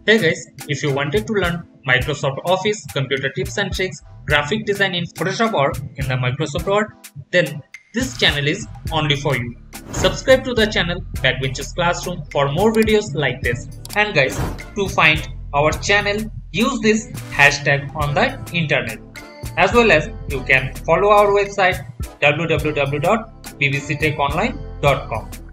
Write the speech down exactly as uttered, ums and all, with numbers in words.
Hey guys, if you wanted to learn Microsoft Office, computer tips and tricks, graphic design in Photoshop or in the Microsoft Word, then this channel is only for you. Subscribe to the channel Backbenchers Classroom for more videos like this. And guys, to find our channel, use this hashtag on the internet. As well as you can follow our website w w w dot b b c tech online dot com.